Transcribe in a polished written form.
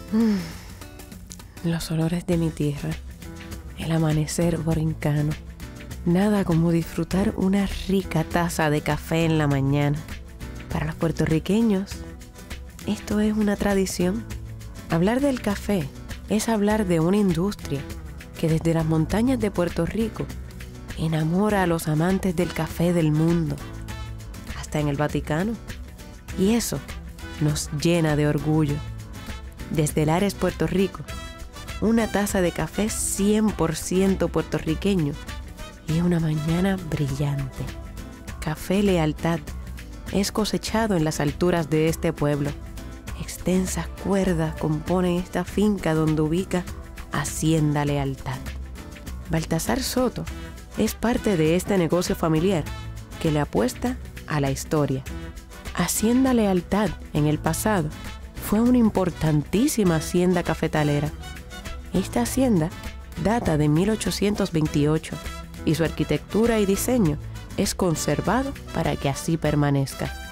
Los olores de mi tierra, el amanecer borincano. Nada como disfrutar una rica taza de café en la mañana. Para los puertorriqueños, esto es una tradición. Hablar del café es hablar de una industria que desde las montañas de Puerto Rico enamora a los amantes del café del mundo, hasta en el Vaticano. Y eso nos llena de orgullo. Desde Lares, Puerto Rico, una taza de café 100% puertorriqueño y una mañana brillante. Café Lealtad es cosechado en las alturas de este pueblo. Extensas cuerdas componen esta finca donde ubica Hacienda Lealtad. Baltasar Soto es parte de este negocio familiar que le apuesta a la historia. Hacienda Lealtad, en el pasado, fue una importantísima hacienda cafetalera. Esta hacienda data de 1828 y su arquitectura y diseño es conservado para que así permanezca.